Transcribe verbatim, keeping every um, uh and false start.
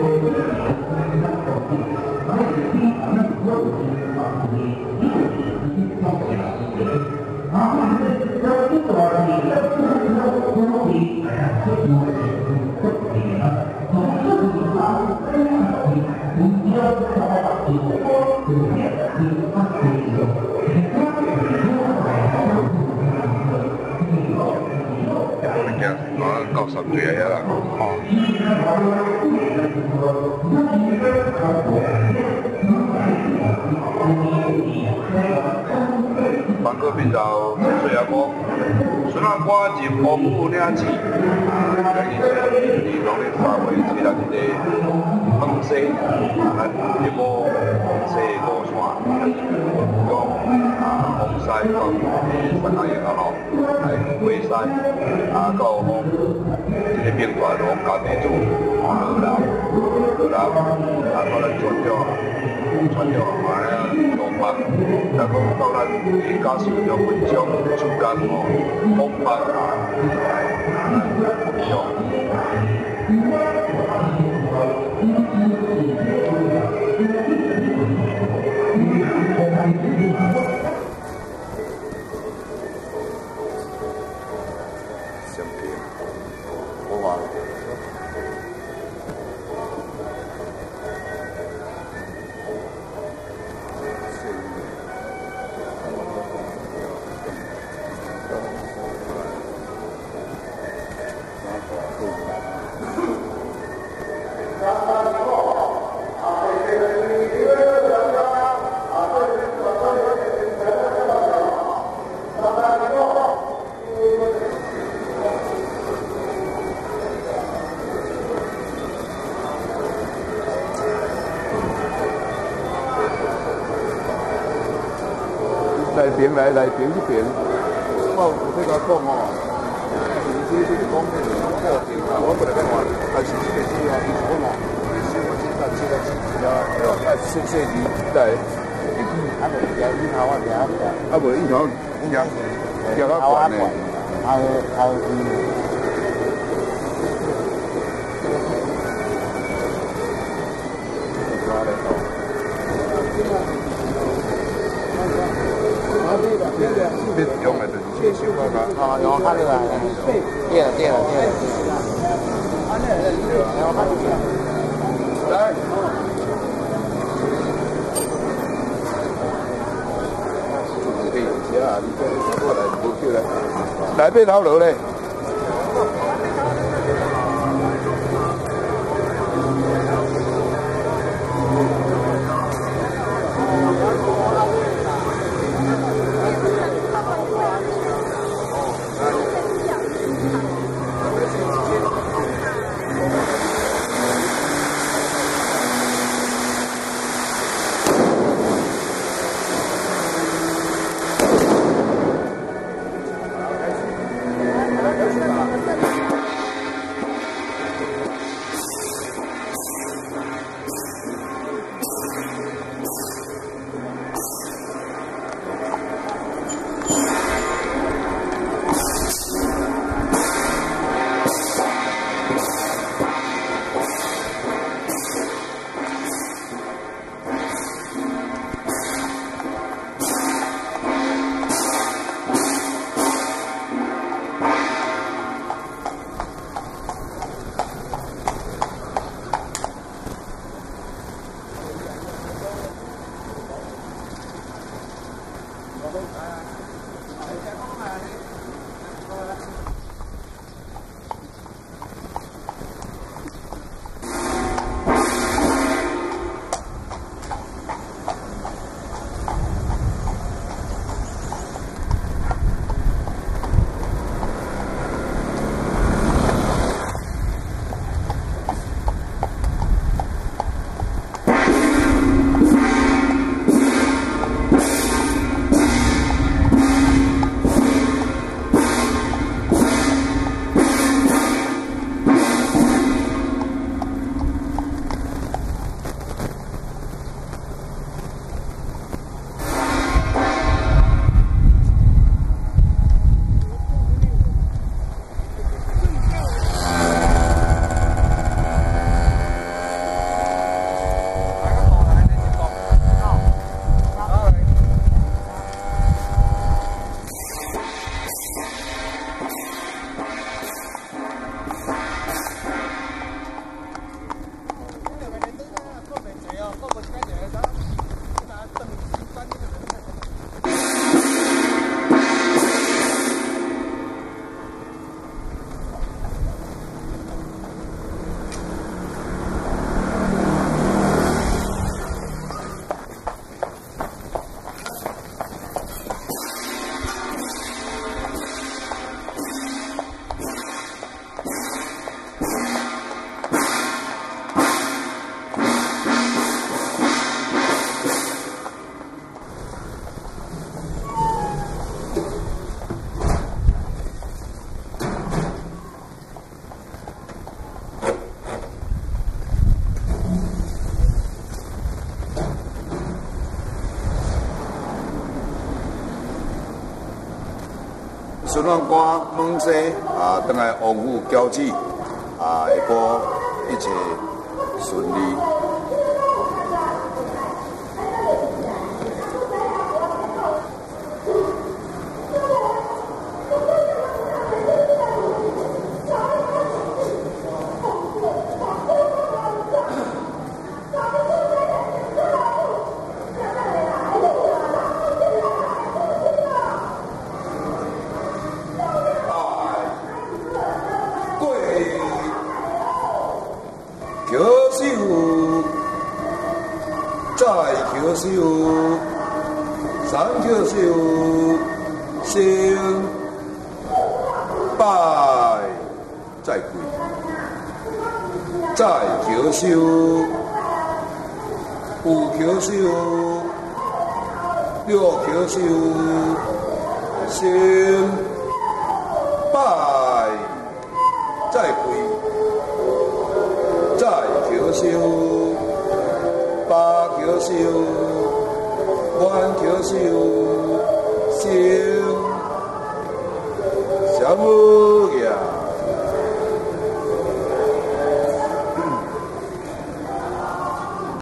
到十岁啊啦。哦。万国民造岁仔歌，孙仔歌入王府领旨，在以前伫农历三月七日一个丰西，咱一部西五线，讲啊往西到三江营后，来回西啊到往一个兵团往家己做河南，河南啊到咱转了。 传了嘛啊，东北，然后到咱诶家属了文章主干吼，东北啊，来用。相片，我话。 内边来内边这边，我有这个讲哦，你这这讲咩？破定啊，我不来看，但是这个是啊，你讲嘛，是我知道这个是啊，啊，谢谢你来。啊，无有樱桃我听啊，无樱桃，听听到管呢，啊啊嗯。 你用的就是手手啊，啊，用看的啦，对了对了对了。来，可以接啊，你再过来，过去来，来背头路嘞。 来。 孙郎官问世啊，等来王府交旨啊，下晡一切顺利。 桥手，再桥手，三桥手，先拜再跪，再桥手，五桥手，六桥手，先拜再跪。再桥手，八桥手，弯桥手，行，下午。